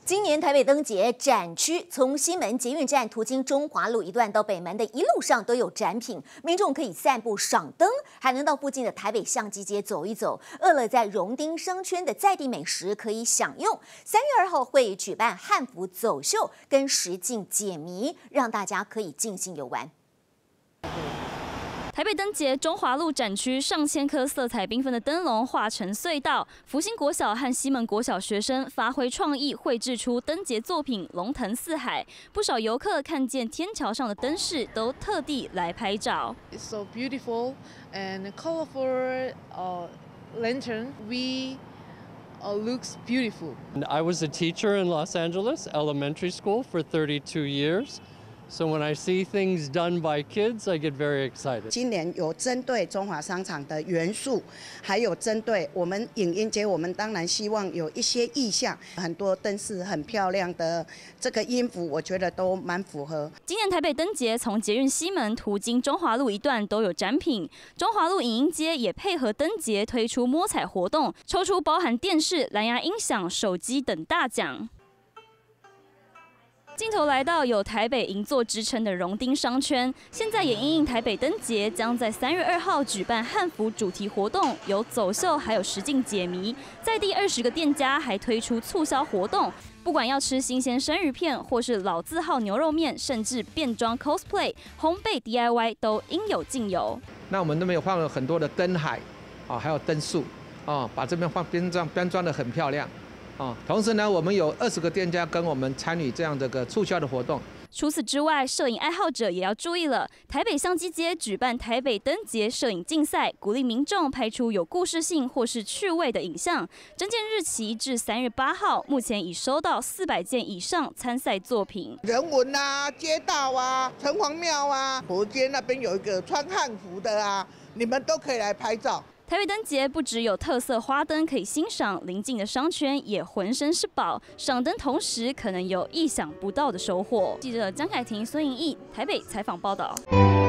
今年台北灯节展区从西门捷运站途经中华路一段到北门的一路上都有展品，民众可以散步赏灯，还能到附近的台北相机街走一走。饿了在荣町商圈的在地美食可以享用。3月2号会举办汉服走秀跟实境解谜，让大家可以尽兴游玩。 台北灯节中华路展区上千颗色彩缤纷的灯笼化成隧道，福兴国小和西门国小学生发挥创意，绘制出灯节作品，龙腾四海。不少游客看见天桥上的灯饰，都特地来拍照。 It's so beautiful and colorful lantern. We looks beautiful. I was a teacher in Los Angeles Elementary School for 32 years. So when I see things done by kids, I get very excited. 今年有针对中华商场的元素，还有针对我们影音节，我们当然希望有一些意象，很多灯饰很漂亮的这个音符，我觉得都蛮符合。 今年台北灯节从捷运西门途经中华路一段都有展品，中华路影音街也配合灯节推出摸彩活动，抽出包含电视、蓝牙音响、手机等大奖。 镜头来到有台北银座之称的荣町商圈，现在也因应台北灯节，将在3月2号举办汉服主题活动，有走秀，还有实境解谜。在地20个店家还推出促销活动，不管要吃新鲜生鱼片，或是老字号牛肉面，甚至变装 cosplay、烘焙 DIY 都应有尽有。 那我们那边有放了很多的灯海，还有灯树，把这边编装得很漂亮。 同时呢，我们有20个店家跟我们参与这样的个促销的活动。 除此之外，摄影爱好者也要注意了。台北相机街举办台北灯节摄影竞赛，鼓励民众拍出有故事性或是趣味的影像。征件日期至3月8号，目前已收到400件以上参赛作品。 人文啊，街道啊，城隍庙啊，佛街那边有一个穿汉服的啊，你们都可以来拍照。 台北灯节不只有特色花灯可以欣赏，邻近的商圈也浑身是宝。赏灯同时，可能有意想不到的收获。记者江凯婷、孙颖毅台北采访报道。